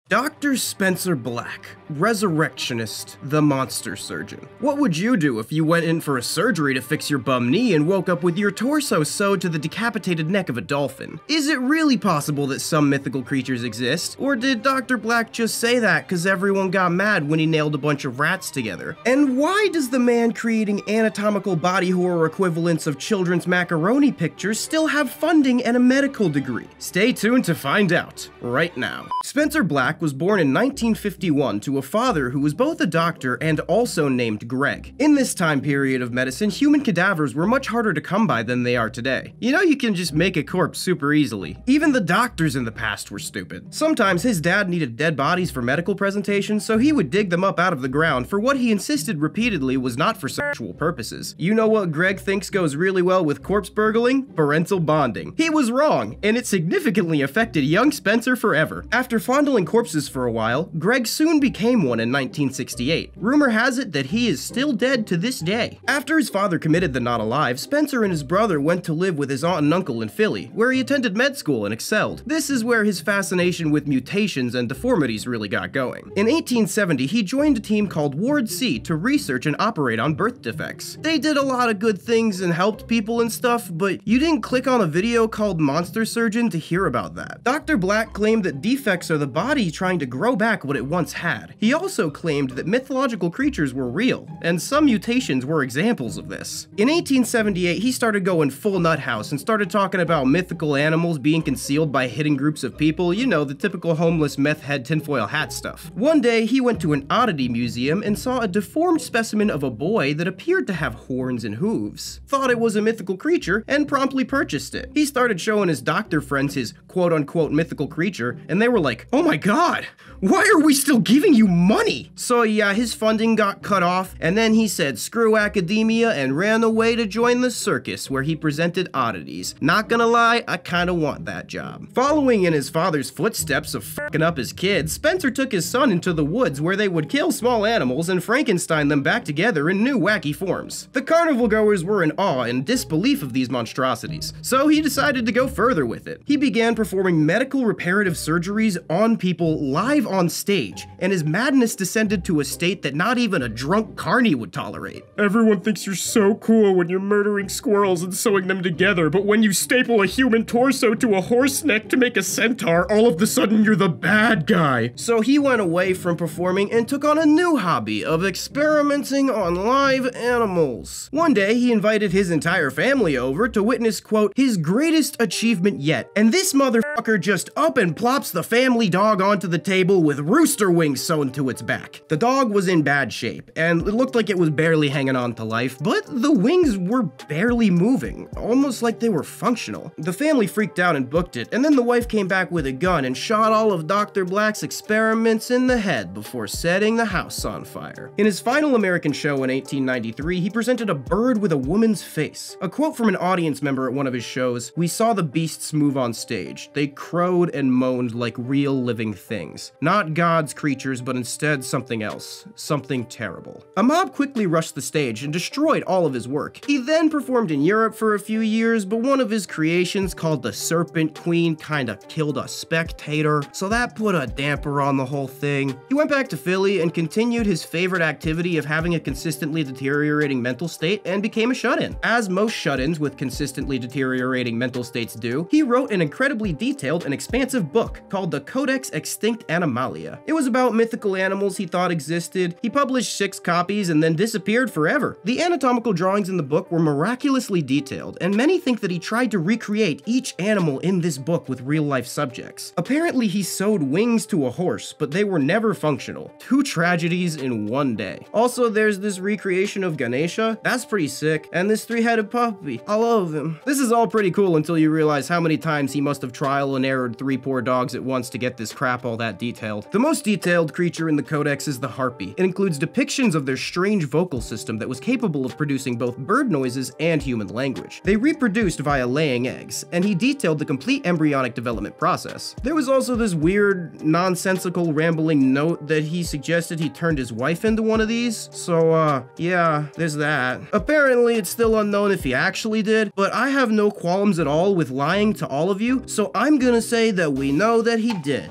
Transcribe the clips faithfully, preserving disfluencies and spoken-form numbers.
Doctor Spencer Black, resurrectionist, the monster surgeon. What would you do if you went in for a surgery to fix your bum knee and woke up with your torso sewed to the decapitated neck of a dolphin? Is it really possible that some mythical creatures exist? Or did Doctor Black just say that because everyone got mad when he nailed a bunch of rats together? And why does the man creating anatomical body horror equivalents of children's macaroni pictures still have funding and a medical degree? Stay tuned to find out, right now. Spencer Black was born in nineteen fifty-one to a father who was both a doctor and also named Greg. In this time period of medicine, human cadavers were much harder to come by than they are today. You know, you can just make a corpse super easily. Even the doctors in the past were stupid. Sometimes his dad needed dead bodies for medical presentations, so he would dig them up out of the ground for what he insisted repeatedly was not for sexual purposes. You know what Greg thinks goes really well with corpse burgling? Parental bonding. He was wrong, and it significantly affected young Spencer forever. After fondling corpses for a while, Greg soon became one in nineteen sixty-eight. Rumor has it that he is still dead to this day. After his father committed the not alive, Spencer and his brother went to live with his aunt and uncle in Philly, where he attended med school and excelled. This is where his fascination with mutations and deformities really got going. In eighteen seventy, he joined a team called Ward C to research and operate on birth defects. They did a lot of good things and helped people and stuff, but you didn't click on a video called Monster Surgeon to hear about that. Doctor Black claimed that defects are the body trying to grow back what it once had. He also claimed that mythological creatures were real, and some mutations were examples of this. In eighteen seventy-eight, he started going full nut house and started talking about mythical animals being concealed by hidden groups of people, you know, the typical homeless meth head tinfoil hat stuff. One day, he went to an oddity museum and saw a deformed specimen of a boy that appeared to have horns and hooves. Thought it was a mythical creature and promptly purchased it. He started showing his doctor friends his quote-unquote mythical creature, and they were like, "Oh my god, why are we still giving you money?" So yeah, his funding got cut off, and then he said screw academia and ran away to join the circus where he presented oddities. Not gonna lie, I kinda want that job. Following in his father's footsteps of fucking up his kids, Spencer took his son into the woods where they would kill small animals and Frankenstein them back together in new wacky forms. The carnival goers were in awe and disbelief of these monstrosities, so he decided to go further with it. He began performing medical reparative surgeries on people live on stage, and his madness descended to a state that not even a drunk carny would tolerate. Everyone thinks you're so cool when you're murdering squirrels and sewing them together, but when you staple a human torso to a horse neck to make a centaur, all of a sudden you're the bad guy. So he went away from performing and took on a new hobby of experimenting on live animals. One day, he invited his entire family over to witness, quote, his greatest achievement yet, and this motherfucker just up and plops the family dog onto the table with rooster wings sewn to its back. The dog was in bad shape, and it looked like it was barely hanging on to life, but the wings were barely moving, almost like they were functional. The family freaked out and booked it, and then the wife came back with a gun and shot all of Doctor Black's experiments in the head before setting the house on fire. In his final American show in eighteen ninety-three, he presented a bird with a woman's face. A quote from an audience member at one of his shows, "We saw the beasts move on stage. They crowed and moaned like real living things. Not God's creatures, but instead something else. Something terrible." A mob quickly rushed the stage and destroyed all of his work. He then performed in Europe for a few years, but one of his creations, called the Serpent Queen, kinda killed a spectator, so that put a damper on the whole thing. He went back to Philly and continued his favorite activity of having a consistently deteriorating mental state and became a shut-in. As most shut-ins with consistently deteriorating mental states do, he wrote an incredibly detailed and expansive book called the Codex Extinct Animalia. It was about mythical animals he thought existed. He published six copies and then disappeared forever. The anatomical drawings in the book were miraculously detailed, and many think that he tried to recreate each animal in this book with real-life subjects. Apparently, he sewed wings to a horse, but they were never functional. Two tragedies in one day. Also, there's this recreation of Ganesha. That's pretty sick. And this three-headed puppy. I love him. This is all pretty cool until you realize how many times he must have trial and errored three poor dogs at once to get this crap all that detailed. The most detailed creature in the Codex is the harpy. It includes depictions of their strange vocal system that was capable of producing both bird noises and human language. They reproduced via laying eggs, and he detailed the complete embryonic development process. There was also this weird, nonsensical, rambling note that he suggested he turned his wife into one of these, so uh, yeah, there's that. Apparently, it's still unknown if he actually did, but I have no qualms at all with lying to all of you, so I'm gonna say that we know that he did. So that's the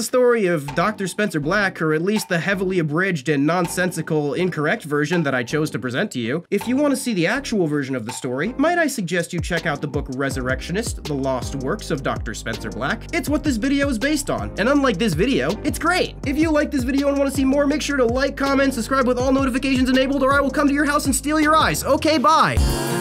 story of Doctor Spencer Black, or at least the heavily abridged and nonsensical incorrect version that I chose to present to you, if you want to see the actual version of the story, might I suggest you check out the book Resurrectionist: The Lost Works of Doctor Spencer Black. It's what this video is based on, and unlike this video, it's great. If you like this video and want to see more, make sure to like, comment, subscribe with all notifications enabled, or I will come to your house and steal your eyes. Okay, bye!